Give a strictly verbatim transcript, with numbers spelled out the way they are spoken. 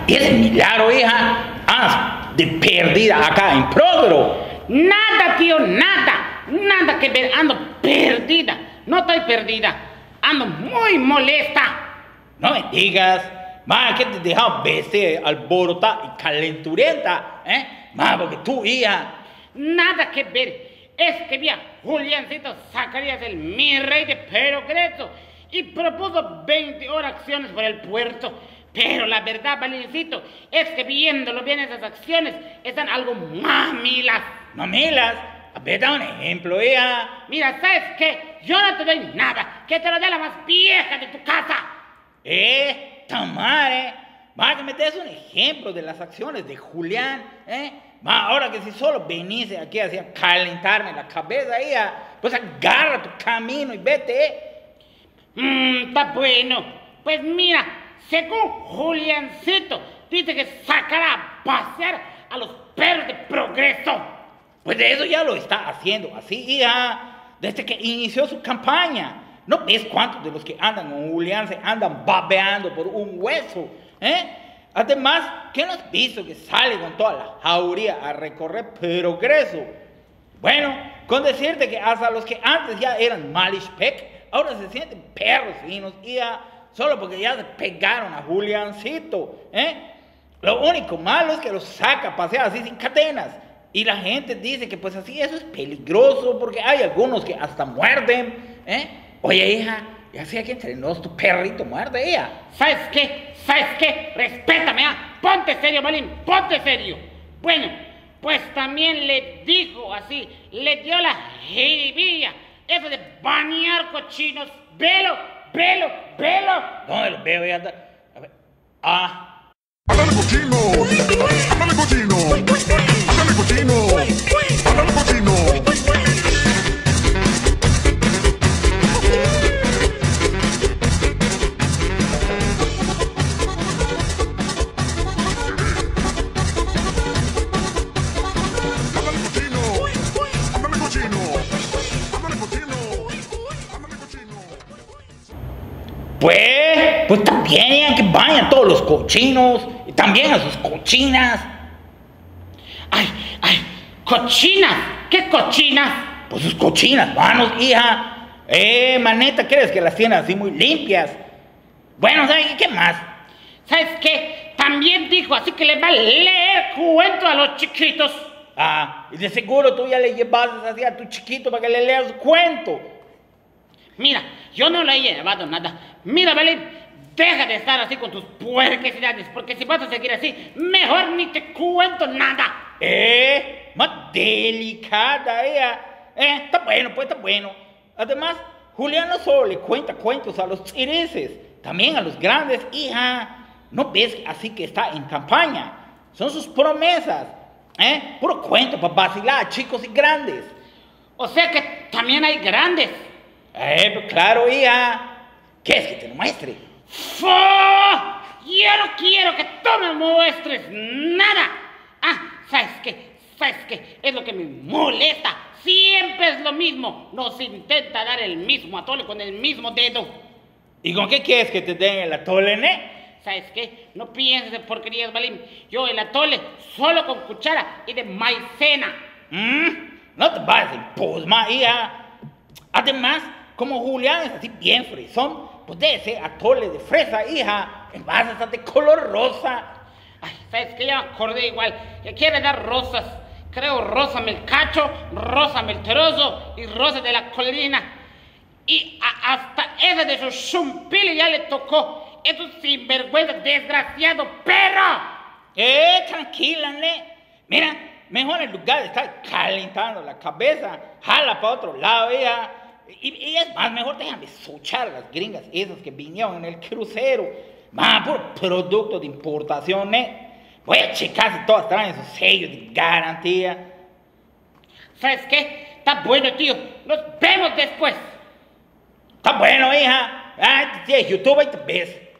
es milagro, hija. Ah, de perdida acá en Progreso. Nada, tío, nada. Nada que ver, ando perdida. No estoy perdida. Ando muy molesta. No me digas. Ma, que te dejó besé alborotada y calenturienta, ¿eh? Ma, porque tú, hija. Nada que ver. Es que vi a Juliancito Zacarías, el mi rey de Progreso, y propuso veinte oraciones por el puerto. Pero la verdad, Valincito, es que viéndolo bien esas acciones, están algo mamilas. ¿Mamilas? A ver, da un ejemplo, hija. Mira, ¿sabes qué? Yo no te doy nada. Que te lo dé la más vieja de tu casa. Eh, tan mal, eh. Va, que me des un ejemplo de las acciones de Julián, eh. Va, ahora que si solo venís aquí así a calentarme la cabeza, hija, pues agarra tu camino y vete, eh. Mmm, está bueno. Pues mira, según Juliancito, dice que sacará a pasear a los perros de Progreso. Pues de eso ya lo está haciendo así, hija, desde que inició su campaña. ¿No ves cuántos de los que andan con Julián se andan babeando por un hueso? ¿Eh? Además, ¿qué no has visto que sale con toda la jauría a recorrer Progreso? Bueno, con decirte que hasta los que antes ya eran malishpec, ahora se sienten perros finos, hija, solo porque ya se pegaron a Juliancito, ¿eh? Lo único malo es que los saca a pasear así sin cadenas. Y la gente dice que pues así eso es peligroso porque hay algunos que hasta muerden, ¿eh? Oye, hija, ya sé que entre nos tu perrito muerde, hija. ¿Sabes qué? ¿Sabes qué? Respétame, ¿ah? Ponte serio, Malín, ponte serio. Bueno, pues también le dijo así, le dio la jiribilla, eso de bañar cochinos. Velo, velo, velo. ¿Dónde lo veo, hija? A ver. Ah. ¡Ándale, cochino! ¡Ándale, cochino! ¡Ándale, cochino! ¡Ándale, cochino! Pues, pues también ya que bañan todos los cochinos y también a sus cochinas. Ay, ay, cochinas, ¿qué cochinas? Pues sus cochinas, manos, hija. Eh, maneta, ¿crees que las tienen así muy limpias? Bueno, ¿sabes qué más? ¿Sabes qué? También dijo así que le va a leer cuento a los chiquitos. Ah, y de seguro tú ya le llevas así a tu chiquito para que le leas cuento. Mira, yo no le he llevado nada. Mira, Belén, deja de estar así con tus puerquesidades, porque si vas a seguir así, mejor ni te cuento nada. Eh, más delicada ella. Eh, está bueno, pues está bueno. Además, Julián no solo le cuenta cuentos a los chirices, también a los grandes, hija. ¿No ves así que está en campaña? Son sus promesas, eh, puro cuento para vacilar a chicos y grandes. O sea que también hay grandes. Eh, pues claro, hija. ¿Qué es que te lo muestre? ¡Fo! Yo no quiero que tú me muestres nada. Ah, ¿sabes qué? ¿Sabes qué? Es lo que me molesta. Siempre es lo mismo. Nos intenta dar el mismo atole con el mismo dedo. ¿Y con qué quieres que te den el atole, ne? ¿Sabes qué? No pienses de porquerías, Balín. Yo el atole solo con cuchara y de maicena. ¿Mm? No te vayas a impulsar, hija. Además, como Julián es así bien fresón, pues debe ser atole de fresa, hija. En base hasta de color rosa. Ay, ¿sabes qué? Ya me acordé igual. Que quiere dar rosas. Creo Rosa Melcacho, Rosa Melteroso y Rosa de la Colina. Y a, hasta ese de su chumpile ya le tocó. Es un sinvergüenza, desgraciado perro. Eh, tranquila, ne. Mira, mejor en lugar de estar calentando la cabeza, jala para otro lado, hija. Y, y es más, mejor déjame escuchar a las gringas esas que vinieron en el crucero. Más por producto de importación, ne. Voy a checar si todas traen esos sellos de garantía. ¿Sabes qué? Está bueno, tío. Nos vemos después. Está bueno, hija. Ah, te tienes YouTube y te ves.